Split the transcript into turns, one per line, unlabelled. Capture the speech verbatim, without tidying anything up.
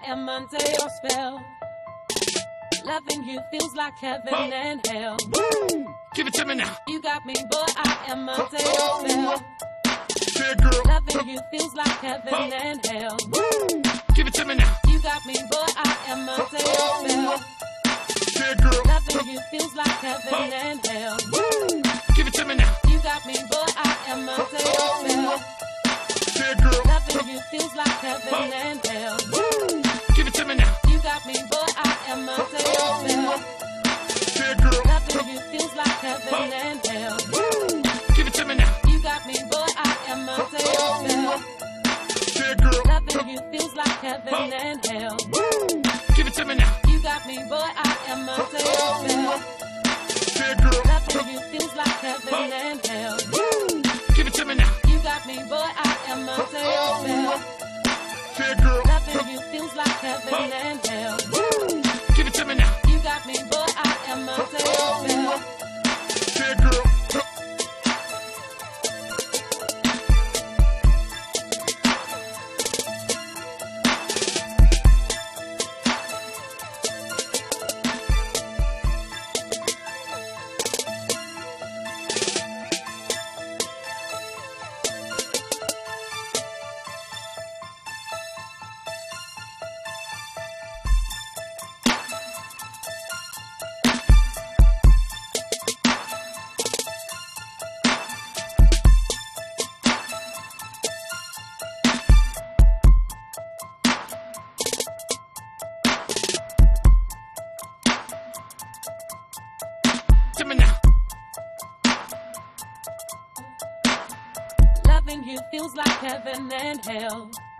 am under your spell. Loving you feels like heaven oh. and hell.
Woo! Give it to me now.
You got me, boy, I am under your spell.
Yeah, girl.
Loving you feels like heaven oh. and hell.
Woo! Give it to me now.
You got me, boy, I am under your spell.
Yeah, girl.
Loving you feels like heaven oh. and hell.
Woo! Give it to me now.
You got me, boy, I am under your spell.
Yeah, girl.
Loving you feels like heaven oh. and hell.
Woo! Give it to me now.
You got me, boy, I am under your spell.
Yeah, girl.
Loving you feels like heaven oh. and hell.
Woo! Give it to me now.
You got me, boy, I am under your spell.
Yeah, girl.
Loving you feels like heaven oh. and hell.
Woo! Give it to me now.
You got me, boy, I am under your spell.
Yeah, girl.
Loving you feels like heaven oh. and hell.
Woo! Give it to me now.
You got me, boy, I am under your spell.
Yeah, girl.
Loving you feels like heaven oh. and hell.
Woo! Give it to me now.
You got me, boy, I am under your spell.
Yeah, girl. To me now.
Loving you feels like heaven and hell.